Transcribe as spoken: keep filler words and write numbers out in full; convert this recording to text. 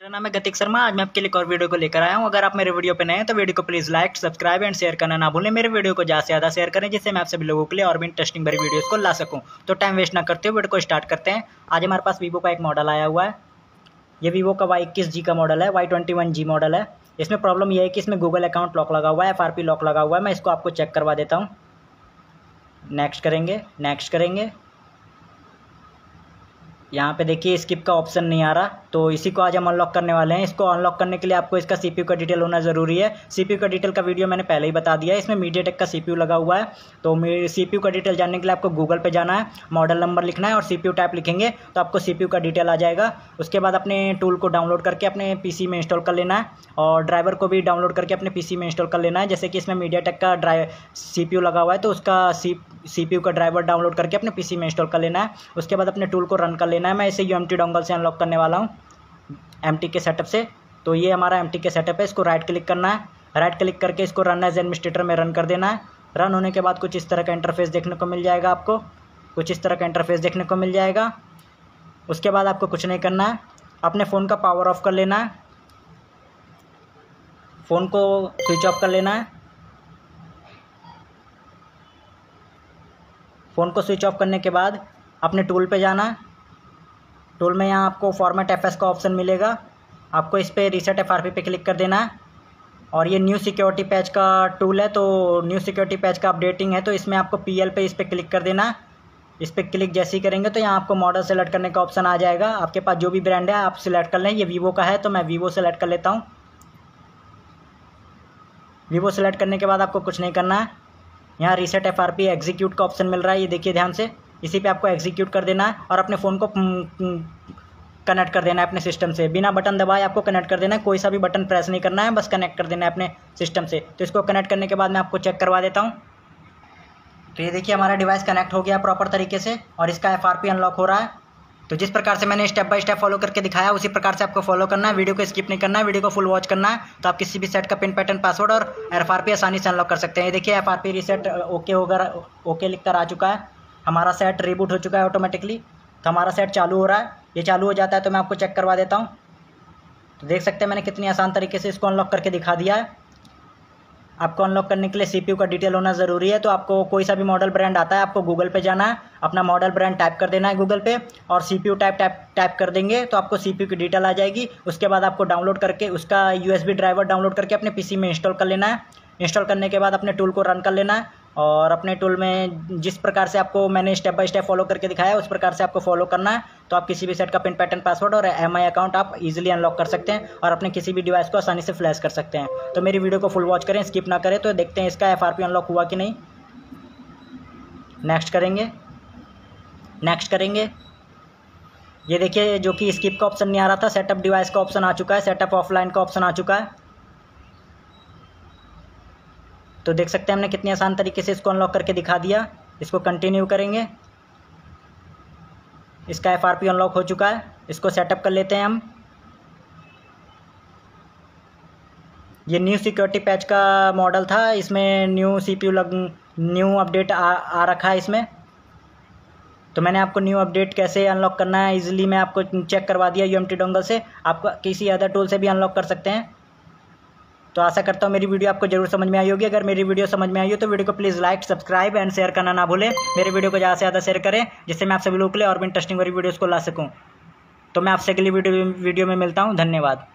मेरा नाम है गतिक शर्मा। आज मैं आपके लिए एक और वीडियो को लेकर आया हूं। अगर आप मेरे वीडियो पे नए हैं तो वीडियो को please like, subscribe and share करना ना भूलें। मेरे वीडियो को ज़्यादा से ज़्यादा शेयर करें जिससे मैं आप सभी लोगों के लिए और भी इंटरेस्टिंग भरी वीडियोस को ला सकूं। तो टाइम वेस्ट ना करते हुए वीडियो को स्टार्ट करते हैं। आज हमारे पास वीवो का एक मॉडल आया हुआ है। ये वीवो का वाई इक्कीस जी का मॉडल है, Y twenty one G model है। इसमें प्रॉब्लम यह है कि इसमें गूगल अकाउंट लॉक लगा हुआ है, एफ आर पी लॉक लगा हुआ है। मैं इसको आपको चेक करवा देता हूँ। नेक्स्ट करेंगे, नेक्स्ट करेंगे। यहाँ पे देखिए स्किप का ऑप्शन नहीं आ रहा, तो इसी को आज हम अनलॉक करने वाले हैं। इसको अनलॉक करने के लिए आपको इसका सीपीयू का डिटेल होना ज़रूरी है। सीपीयू का डिटेल का वीडियो मैंने पहले ही बता दिया है। इसमें मीडियाटेक का सीपीयू लगा हुआ है। तो सीपीयू का डिटेल जानने के लिए आपको गूगल पे जाना है, मॉडल नंबर लिखना है और सीपीयू टाइप लिखेंगे तो आपको सीपीयू का डिटेल आ जाएगा। उसके बाद अपने टूल को डाउनलोड करके अपने पीसी में इंस्टॉल कर लेना है और ड्राइवर को भी डाउनलोड करके अपने पीसी में इंस्टॉल कर लेना है। जैसे कि इसमें मीडियाटेक का ड्राइव सीपीयू लगा हुआ है तो उसका सी सीपीयू का ड्राइवर डाउनलोड करके अपने पीसी में इंस्टॉल कर लेना है। उसके बाद अपने टूल को रन कर लेना है। मैं इसे यूएमटी डोंगल से अनलॉक करने वाला हूँ, एमटी के सेटअप से। तो ये हमारा एमटी के सेटअप है। इसको राइट क्लिक करना है, राइट क्लिक करके इसको रन एज एडमिनिस्ट्रेटर में रन कर देना है। रन होने के बाद कुछ इस तरह का इंटरफेस देखने को मिल जाएगा। आपको कुछ इस तरह का इंटरफेस देखने को मिल जाएगा। उसके बाद आपको कुछ नहीं करना है, अपने फ़ोन का पावर ऑफ कर लेना है, फ़ोन को स्विच ऑफ कर लेना है। फ़ोन को स्विच ऑफ करने के बाद अपने टूल पे जाना है। टूल में यहाँ आपको फॉर्मेट एफएस का ऑप्शन मिलेगा। आपको इस पर रीसेट एफआरपी पे क्लिक कर देना है। और ये न्यू सिक्योरिटी पैच का टूल है, तो न्यू सिक्योरिटी पैच का अपडेटिंग है, तो इसमें आपको पीएल पे इस पर क्लिक कर देना है। इस पर क्लिक जैसे ही करेंगे तो यहाँ आपको मॉडल सेलेक्ट करने का ऑप्शन आ जाएगा। आपके पास जो भी ब्रांड है आप सिलेक्ट कर लें। ये वीवो का है तो मैं वीवो सेलेक्ट कर लेता हूँ। वीवो सेलेक्ट करने के बाद आपको कुछ नहीं करना है। यहाँ रीसेट एफआरपी एग्जीक्यूट का ऑप्शन मिल रहा है, ये देखिए ध्यान से। इसी पे आपको एग्जीक्यूट कर देना है और अपने फ़ोन को कनेक्ट कर देना है अपने सिस्टम से। बिना बटन दबाए आपको कनेक्ट कर देना है, कोई सा भी बटन प्रेस नहीं करना है, बस कनेक्ट कर देना है अपने सिस्टम से। तो इसको कनेक्ट करने के बाद मैं आपको चेक करवा देता हूँ। तो ये देखिए हमारा डिवाइस कनेक्ट हो गया प्रॉपर तरीके से और इसका एफआरपी अनलॉक हो रहा है। तो जिस प्रकार से मैंने स्टेप बाय स्टेप फॉलो करके दिखाया उसी प्रकार से आपको फॉलो करना है। वीडियो को स्किप नहीं करना है, वीडियो को फुल वॉच करना है। तो आप किसी भी सेट का पिन पैटर्न पासवर्ड और एफआरपी आसानी से अनलॉक कर सकते हैं। ये देखिए एफआरपी रीसेट ओके होगा, ओके लिखकर आ चुका है। हमारा सेट रिबूट हो चुका है ऑटोमेटिकली। तो हमारा सेट चालू हो रहा है। ये चालू हो जाता है तो मैं आपको चेक करवा देता हूँ। तो देख सकते हैं मैंने कितनी आसान तरीके से इसको अनलॉक करके दिखा दिया है। आपको अनलॉक करने के लिए सीपीयू का डिटेल होना ज़रूरी है। तो आपको कोई सा भी मॉडल ब्रांड आता है, आपको गूगल पे जाना है, अपना मॉडल ब्रांड टाइप कर देना है गूगल पे और सीपीयू टाइप टाइप टाइप कर देंगे तो आपको सीपीयू की डिटेल आ जाएगी। उसके बाद आपको डाउनलोड करके उसका यूएसबी ड्राइवर डाउनलोड करके अपने पीसी में इंस्टॉल कर लेना है। इंस्टॉल करने के बाद अपने टूल को रन कर लेना है और अपने टूल में जिस प्रकार से आपको मैंने स्टेप बाय स्टेप फॉलो करके दिखाया उस प्रकार से आपको फॉलो करना है। तो आप किसी भी सेट का पिन पैटर्न पासवर्ड और एमआई अकाउंट आप इजीली अनलॉक कर सकते हैं और अपने किसी भी डिवाइस को आसानी से फ्लैश कर सकते हैं। तो मेरी वीडियो को फुल वॉच करें, स्किप ना करें। तो देखते हैं इसका एफआरपी अनलॉक हुआ कि नहीं। नेक्स्ट करेंगे, नेक्स्ट करेंगे। ये देखिए जो कि स्किप का ऑप्शन नहीं आ रहा था, सेटअप डिवाइस का ऑप्शन आ चुका है, सेटअप ऑफलाइन का ऑप्शन आ चुका है। तो देख सकते हैं हमने कितनी आसान तरीके से इसको अनलॉक करके दिखा दिया। इसको कंटिन्यू करेंगे। इसका एफआरपी अनलॉक हो चुका है। इसको सेटअप कर लेते हैं हम। ये न्यू सिक्योरिटी पैच का मॉडल था, इसमें न्यू सीपीयू लग न्यू अपडेट आ, आ रखा है इसमें। तो मैंने आपको न्यू अपडेट कैसे अनलॉक करना है इजीली मैं आपको चेक करवा दिया यूएमटी डोंगल से। आप किसी अदर टूल से भी अनलॉक कर सकते हैं। तो आशा करता हूँ मेरी वीडियो आपको जरूर समझ में आई होगी। अगर मेरी वीडियो समझ में आई हो तो वीडियो को please like, subscribe and share करना ना भूलें। मेरे वीडियो को ज़्यादा से ज़्यादा शेयर करें जिससे मैं आप सभी लोगों के लिए और भी इंटरेस्टिंग वाली वीडियोज़ को ला सकूँ। तो मैं आपसे अगली वीडियो वीडियो में मिलता हूँ। धन्यवाद।